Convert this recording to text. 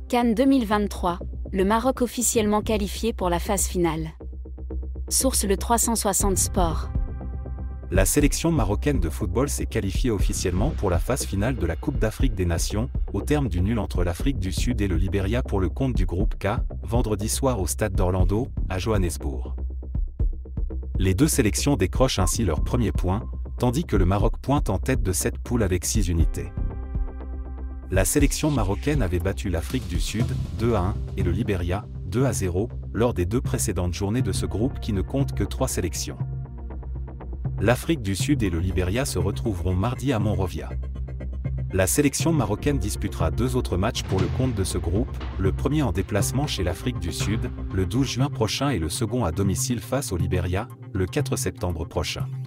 CAN 2023, le Maroc officiellement qualifié pour la phase finale. Source le 360 Sport. La sélection marocaine de football s'est qualifiée officiellement pour la phase finale de la Coupe d'Afrique des Nations, au terme du nul entre l'Afrique du Sud et le Libéria pour le compte du groupe K, vendredi soir au stade d'Orlando, à Johannesburg. Les deux sélections décrochent ainsi leur premier point, tandis que le Maroc pointe en tête de cette poule avec 6 unités. La sélection marocaine avait battu l'Afrique du Sud 2-1 et le Libéria 2-0 lors des deux précédentes journées de ce groupe qui ne compte que 3 sélections. L'Afrique du Sud et le Libéria se retrouveront mardi à Monrovia. La sélection marocaine disputera 2 autres matchs pour le compte de ce groupe, le premier en déplacement chez l'Afrique du Sud, le 12 juin prochain et le second à domicile face au Libéria, le 4 septembre prochain.